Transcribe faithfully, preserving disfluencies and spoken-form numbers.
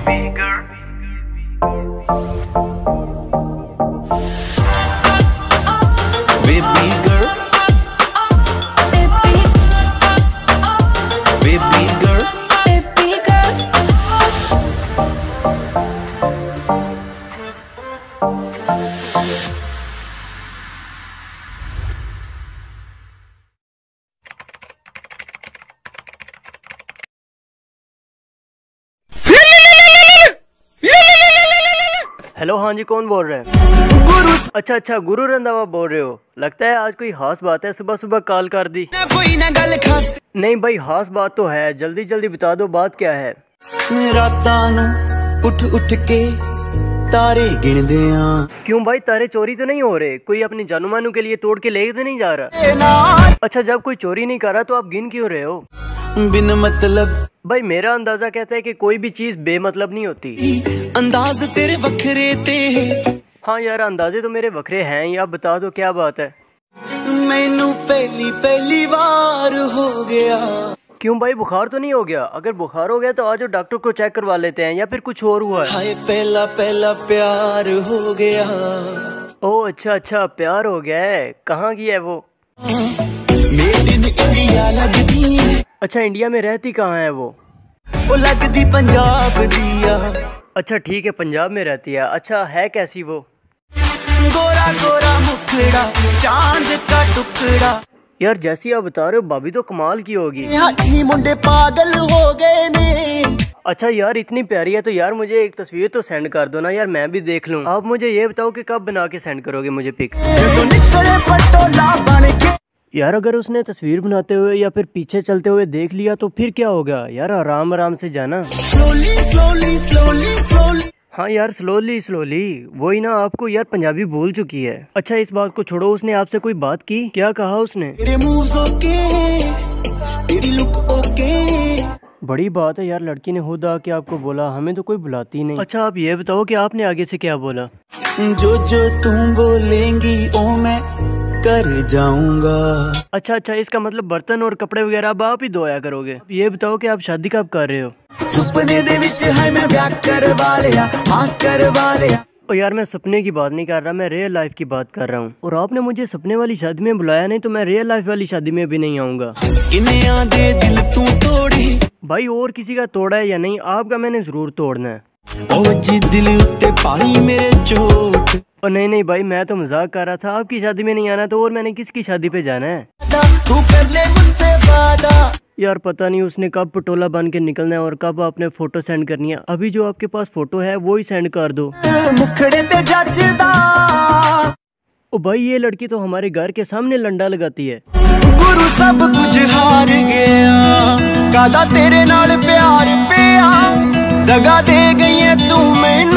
Hello, हाँ जी, कौन बोल रहे हैं? गुरु। अच्छा अच्छा, गुरु रंधावा बोल रहे हो। लगता है आज कोई खास बात है, सुबह सुबह कॉल कर दी। ना कोई ना गल खास। नहीं भाई, खास बात तो है, जल्दी जल्दी बता दो बात क्या है। रातां नूं उठ उठ के तारे गिनदे आ। क्यों भाई, तारे चोरी तो नहीं हो रहे? कोई अपनी जानू मानू के लिए तोड़ के ले तो नहीं जा रहा? अच्छा, जब कोई चोरी नहीं कर रहा तो आप गिन क्यों रहे हो? बिन मतलब। भाई मेरा अंदाजा कहता है कि कोई भी चीज बेमतलब नहीं होती। अंदाज तेरे वखरे ते। हाँ यार, अंदाजे तो मेरे वखरे हैं ही। आप बता दो क्या बात है। मैनू पहली पहली बार हो गया। क्यों भाई, बुखार तो नहीं हो गया? अगर बुखार हो गया तो आज डॉक्टर को चेक करवा लेते हैं, या फिर कुछ और हुआ है? हाय पहला पहला प्यार हो गया। ओह अच्छा अच्छा, प्यार हो गया है। कहाँ की है वो? मेड इन इंडिया लगदी। अच्छा, इंडिया में रहती कहाँ है वो? वो लगदी पंजाब दिया। अच्छा ठीक है, पंजाब में रहती है। अच्छा, है कैसी वो? गोरा गोरा मुखड़ा, चांद का टुकड़ा। यार जैसी आप बता रहे हो, भाभी तो कमाल की होगी। मुंडे पागल हो गए ने। अच्छा यार, इतनी प्यारी है तो यार मुझे एक तस्वीर तो सेंड कर दो ना यार, मैं भी देख लूँ। आप मुझे ये बताओ कि कब बना के सेंड करोगे मुझे पिक? यार अगर उसने तस्वीर बनाते हुए या फिर पीछे चलते हुए देख लिया तो फिर क्या होगा? यार आराम आराम से जाना। Slowly slowly slowly slowly. हाँ यार, स्लोली स्लोली। वही ना, आपको यार पंजाबी भूल चुकी है। अच्छा इस बात को छोड़ो, उसने आपसे कोई बात की? क्या कहा उसने? तेरे मूव ओके, तेरी लुक ओके। बड़ी बात है यार, लड़की ने खुद आके आपको बोला, हमें तो कोई बुलाती नहीं। अच्छा आप ये बताओ कि आपने आगे से क्या बोला? जो जो तुम बोलेंगी ओ मैं कर जाऊंगा। अच्छा अच्छा, इसका मतलब बर्तन और कपड़े वगैरह अब आप ही धोया करोगे। ये बताओ कि आप शादी कब कर रहे हो? सुपने दे विच है मैं ब्याह करवा लिया, हाँ करवा लिया। और यार मैं सपने की बात नहीं कर रहा, मैं रियल लाइफ की बात कर रहा हूँ। और आपने मुझे सपने वाली शादी में बुलाया नहीं तो मैं रियल लाइफ वाली शादी में भी नहीं आऊंगा। किन्नियां दे दिल तू तोड़ी। भाई और किसी का तोड़ा है या नहीं, आपका मैंने जरूर तोड़ना है। ओ जी दिल उत्ते पानी मेरे चोट। और नहीं नहीं भाई, मैं तो मजाक कर रहा था। आपकी शादी में नहीं आना तो और मैंने किसकी शादी पे जाना है? तू कर ले मुझसे वादा। यार पता नहीं उसने कब पटोला बन के निकलना है और कब आपने फोटो सेंड करनी है। अभी जो आपके पास फोटो है वो ही सेंड कर दो। मुखड़े ते जचदा। ओ भाई ये लड़की तो हमारे घर के सामने लंडा लगाती है। गुरु सब कुछ हार गया, कादा तेरे नाल प्यार पिया, दगा दे गई है तू मैनू।